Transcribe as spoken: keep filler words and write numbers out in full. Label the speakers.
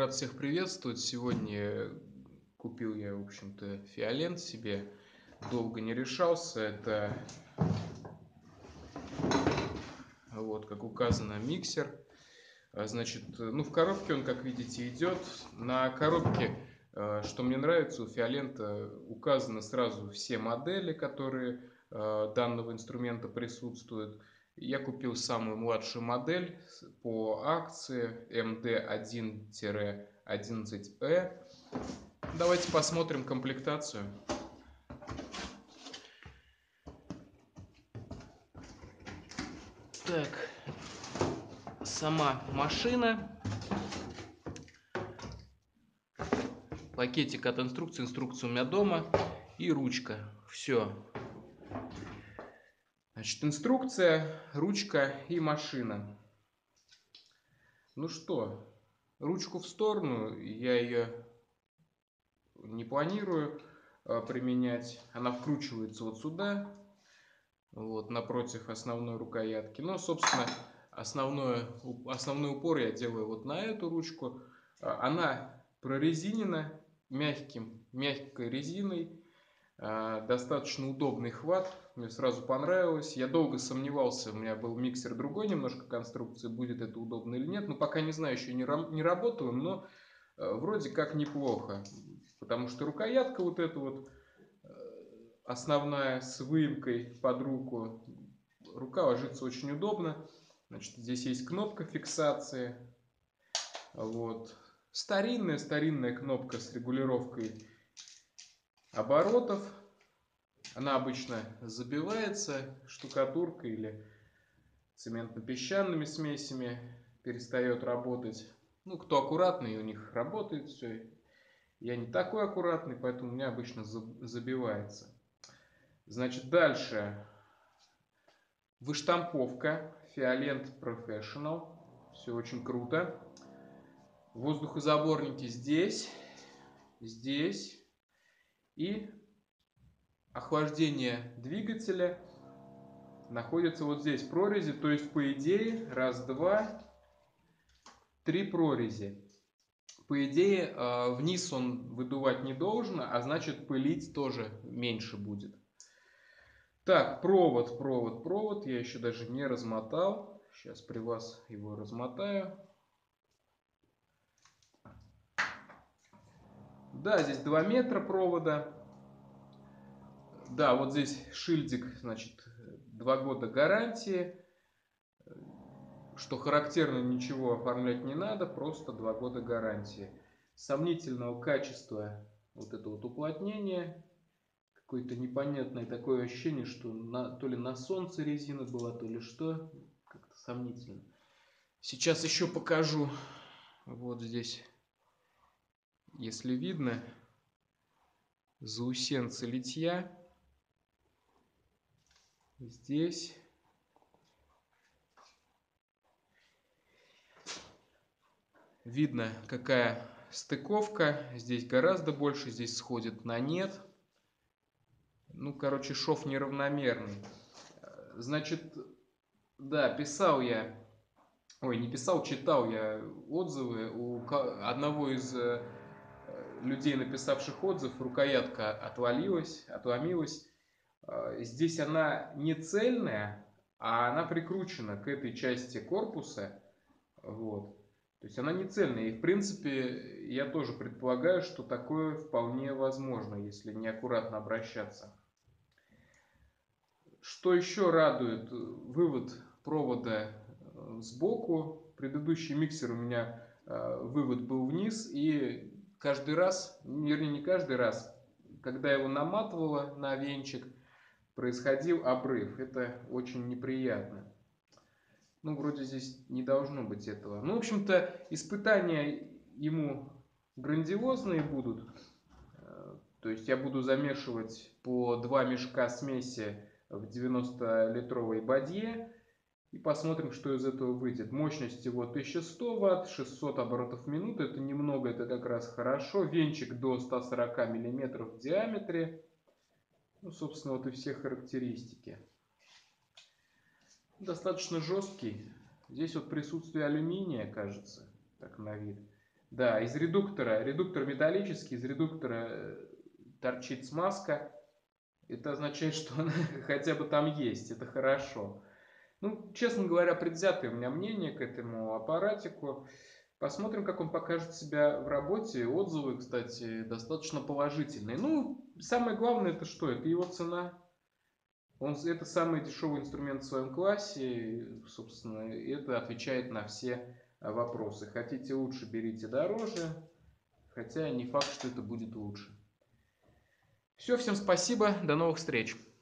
Speaker 1: Рад всех приветствовать. Сегодня купил я, в общем-то, фиолент себе. Долго не решался. Это, вот, как указано, миксер. А, Значит, ну, в коробке он, как видите, идет. На коробке, э, что мне нравится, у фиолента указаны сразу все модели, которые э, данного инструмента присутствуют. Я купил самую младшую модель с- по акции эм дэ один одиннадцать и. Давайте посмотрим комплектацию. Так, сама машина, пакетик от инструкции, инструкция у меня дома и ручка. Все. Значит, инструкция, ручка и машина. Ну что, ручку в сторону, я ее не планирую э, применять. Она вкручивается вот сюда, вот напротив основной рукоятки. Но, собственно, основное, основной упор я делаю вот на эту ручку. А, Она прорезинена мягким, мягкой резиной. А, Достаточно удобный хват. Мне сразу понравилось. Я долго сомневался, у меня был миксер другой немножко конструкции, будет это удобно или нет. Но пока не знаю, еще не, рам- не работаю, но э, вроде как неплохо. Потому что рукоятка вот эта вот э, основная с выемкой под руку. Рука ложится очень удобно. Значит, здесь есть кнопка фиксации. Вот. Старинная, старинная кнопка с регулировкой оборотов. Она обычно забивается штукатуркой или цементно-песчаными смесями, перестает работать. Ну, кто аккуратный, у них работает все. Я не такой аккуратный, поэтому у меня обычно забивается. Значит, дальше. Выштамповка Fiolent Professional. Все очень круто. Воздухозаборники здесь, здесь. И охлаждение двигателя находится вот здесь прорези. То есть, по идее, раз, два, три прорези. По идее, вниз он выдувать не должен, а значит, пылить тоже меньше будет. Так, провод, провод, провод. Я еще даже не размотал. Сейчас при вас его размотаю. Да, здесь два метра провода. Да, вот здесь шильдик, значит, два года гарантии. Что характерно, ничего оформлять не надо, просто два года гарантии. Сомнительного качества вот это вот уплотнение. Какое-то непонятное такое ощущение, что на, то ли на солнце резина была, то ли что. Как-то сомнительно. Сейчас еще покажу. Вот здесь, если видно, заусенцы литья. Здесь. Видно, какая стыковка. Здесь гораздо больше, здесь сходит на нет. Ну, короче, шов неравномерный. Значит, да, писал я, ой, не писал, читал я отзывы у одного из людей, написавших отзыв, рукоятка отвалилась, отломилась. Здесь она не цельная, а она прикручена к этой части корпуса. Вот. То есть она не цельная. И в принципе я тоже предполагаю, что такое вполне возможно, если неаккуратно обращаться. Что еще радует? Вывод провода сбоку. Предыдущий миксер у меня вывод был вниз, и каждый раз, вернее не каждый раз, когда его наматывало на венчик, происходил обрыв. Это очень неприятно. Ну, вроде здесь не должно быть этого. Ну, в общем-то, испытания ему грандиозные будут. То есть я буду замешивать по два мешка смеси в девяностолитровой бадье. И посмотрим, что из этого выйдет. Мощность его тысяча сто ватт, шестьсот оборотов в минуту. Это немного, это как раз хорошо. Венчик до ста сорока миллиметров в диаметре. Ну, собственно, вот и все характеристики. Достаточно жесткий. Здесь вот присутствие алюминия, кажется, так на вид. Да, из редуктора, редуктор металлический, из редуктора э, торчит смазка. Это означает, что она хотя бы там есть, это хорошо. Ну, честно говоря, предвзятое у меня мнение к этому аппаратику. Посмотрим, как он покажет себя в работе. Отзывы, кстати, достаточно положительные. Ну, самое главное, это что? Это его цена. Он, это самый дешевый инструмент в своем классе. Собственно, это отвечает на все вопросы. Хотите лучше, берите дороже. Хотя не факт, что это будет лучше. Все, всем спасибо. До новых встреч.